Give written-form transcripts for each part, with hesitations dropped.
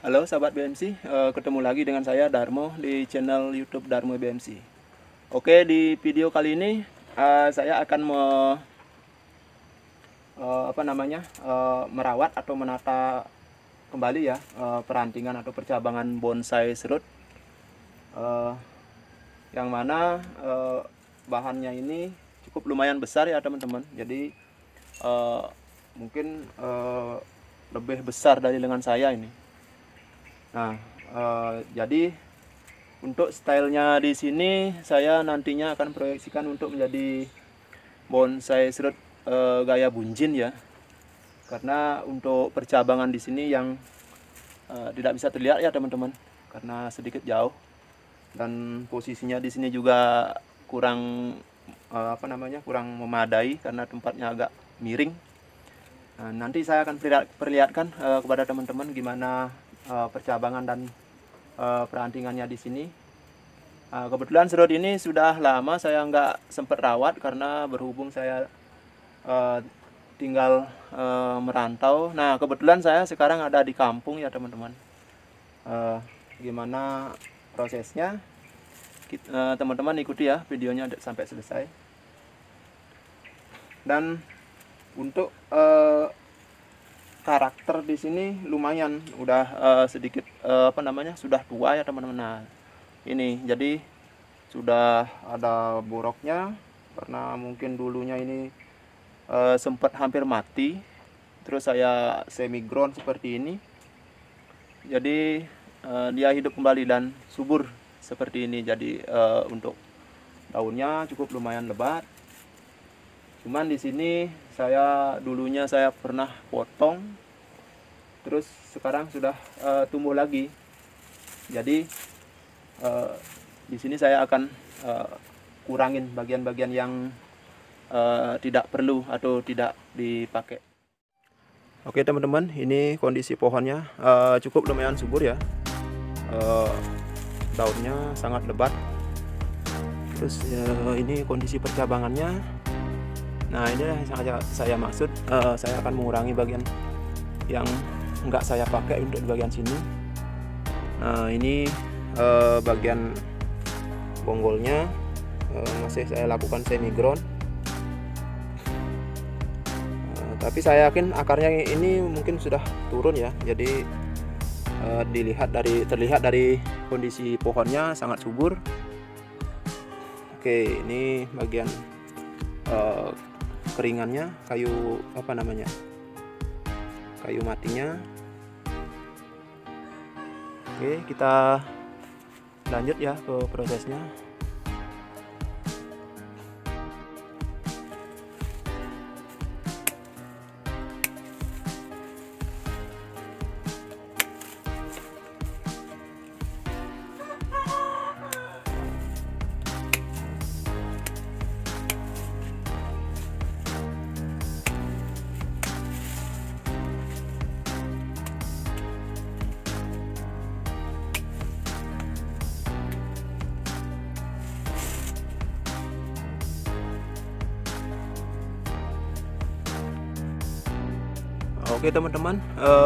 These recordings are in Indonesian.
Halo sahabat BMC, ketemu lagi dengan saya Darmo di channel YouTube Darmo BMC. Oke, di video kali ini saya akan merawat atau menata kembali ya perantingan atau percabangan bonsai serut, yang mana bahannya ini cukup lumayan besar ya teman-teman. Jadi mungkin lebih besar dari lengan saya ini. Nah, jadi untuk stylenya di sini saya nantinya akan proyeksikan untuk menjadi bonsai serut gaya bunjin ya. Karena untuk percabangan di sini yang tidak bisa terlihat ya teman-teman, karena sedikit jauh dan posisinya di sini juga kurang kurang memadai karena tempatnya agak miring. Nah, nanti saya akan perlihatkan kepada teman-teman gimana percabangan dan perantingannya di sini. Kebetulan serut ini sudah lama saya nggak sempat rawat karena berhubung saya tinggal merantau. Nah, kebetulan saya sekarang ada di kampung ya teman-teman. Gimana prosesnya? Teman-teman ikuti ya videonya sampai selesai. Dan untuk karakter di sini lumayan udah sedikit sudah tua ya teman-teman. Nah, ini jadi sudah ada boroknya karena mungkin dulunya ini sempat hampir mati, terus saya semi ground seperti ini, jadi dia hidup kembali dan subur seperti ini. Jadi untuk daunnya cukup lumayan lebat. Cuman di sini dulunya saya pernah potong, terus sekarang sudah tumbuh lagi. Jadi di sini saya akan kurangin bagian-bagian yang tidak perlu atau tidak dipakai. Oke teman-teman, ini kondisi pohonnya cukup lumayan subur ya. Daunnya sangat lebat. Terus ini kondisi percabangannya. Nah, ini yang saya maksud, saya akan mengurangi bagian yang enggak saya pakai untuk di bagian sini. Nah, ini bagian bonggolnya masih saya lakukan semi ground. Tapi saya yakin akarnya ini mungkin sudah turun ya. Jadi terlihat dari kondisi pohonnya sangat subur. Oke, ini bagian keringannya, kayu matinya. Oke, kita lanjut ya ke prosesnya. Oke teman-teman,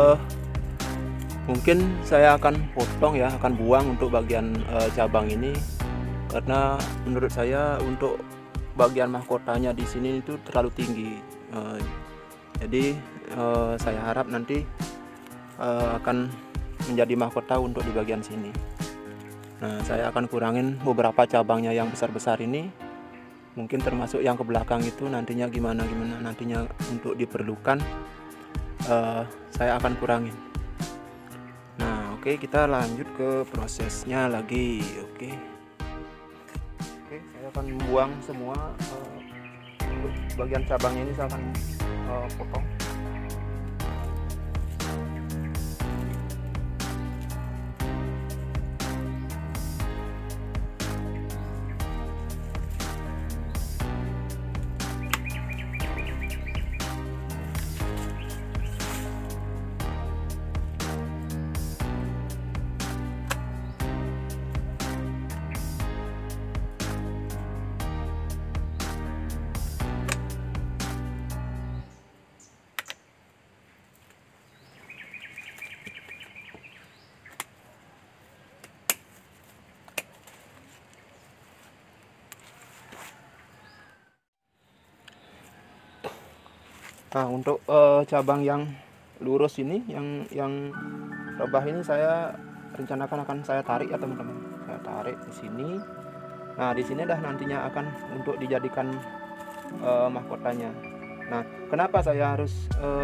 mungkin saya akan potong ya, akan buang untuk bagian cabang ini, karena menurut saya untuk bagian mahkotanya di sini itu terlalu tinggi. Jadi saya harap nanti akan menjadi mahkota untuk di bagian sini. Nah, saya akan kurangin beberapa cabangnya yang besar-besar ini, mungkin termasuk yang ke belakang itu nantinya gimana nantinya untuk diperlukan. Saya akan kurangin. Nah, oke, kita lanjut ke prosesnya lagi. Oke, saya akan membuang semua bagian cabangnya ini. Saya akan potong. Nah, untuk cabang yang lurus ini, yang rebah ini saya rencanakan akan saya tarik ya teman-teman. Saya tarik di sini. Nah, di sini dah nantinya akan untuk dijadikan mahkotanya. Nah, kenapa saya harus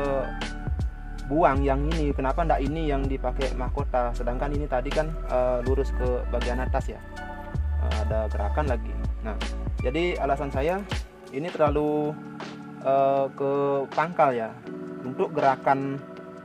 buang yang ini? Kenapa ndak ini yang dipakai mahkota? Sedangkan ini tadi kan lurus ke bagian atas ya. Ada gerakan lagi. Nah, jadi alasan saya ini terlalu ke pangkal ya. Untuk gerakan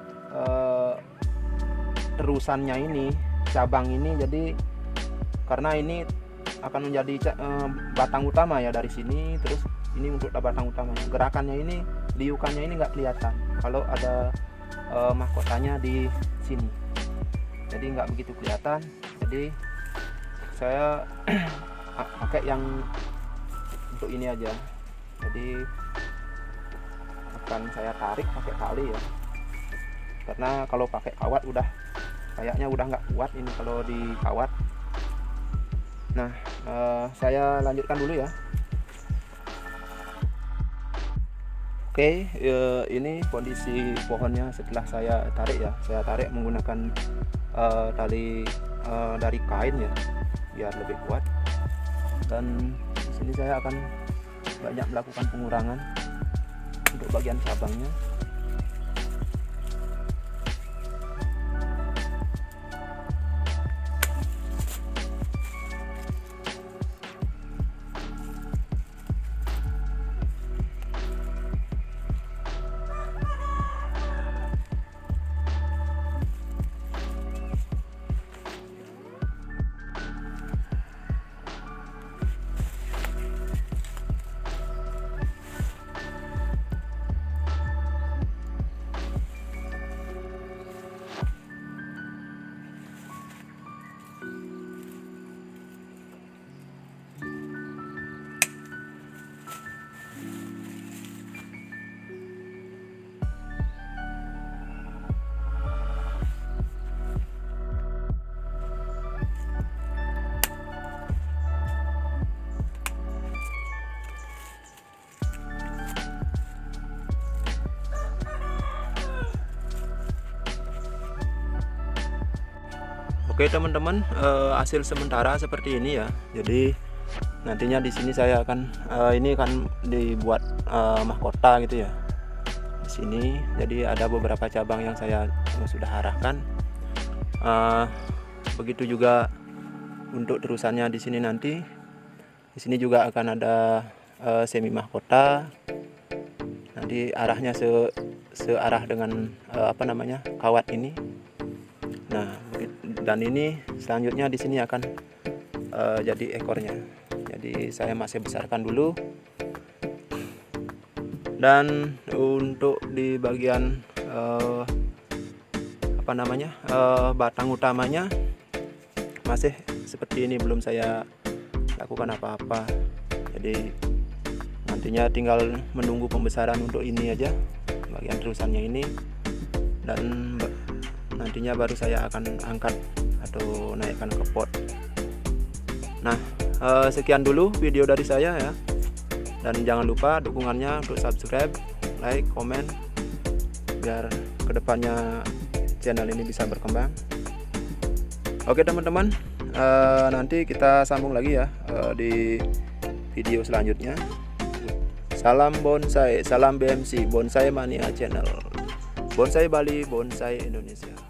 terusannya ini, cabang ini, jadi karena ini akan menjadi batang utama ya dari sini, terus ini untuk batang utamanya. Gerakannya ini, liukannya ini nggak kelihatan kalau ada mahkotanya di sini, jadi nggak begitu kelihatan. Jadi saya pakai yang untuk ini aja. Jadi akan saya tarik pakai tali ya, karena kalau pakai kawat udah kayaknya udah nggak kuat ini kalau di kawat. Nah, saya lanjutkan dulu ya. Oke, ini kondisi pohonnya setelah saya tarik ya. Saya tarik menggunakan tali dari kain ya, biar lebih kuat. Dan di sini saya akan banyak melakukan pengurangan untuk bagian cabangnya. Oke teman-teman, hasil sementara seperti ini ya. Jadi nantinya di sini saya akan ini kan dibuat mahkota gitu ya. Di sini jadi ada beberapa cabang yang saya sudah arahkan. Begitu juga untuk terusannya di sini nanti. Di sini juga akan ada semi mahkota. Nanti arahnya searah dengan kawat ini. Nah, dan ini selanjutnya di sini akan jadi ekornya. Jadi saya masih besarkan dulu. Dan untuk di bagian batang utamanya masih seperti ini, belum saya lakukan apa-apa. Jadi nantinya tinggal menunggu pembesaran untuk ini aja, bagian terusannya ini, dan nantinya baru saya akan angkat atau naikkan ke pot. Nah, sekian dulu video dari saya ya, dan jangan lupa dukungannya untuk subscribe, like, komen, biar kedepannya channel ini bisa berkembang. Oke teman-teman, nanti kita sambung lagi ya di video selanjutnya. Salam bonsai, salam BMC, Bonsai Mania Channel, Bonsai Bali, Bonsai Indonesia.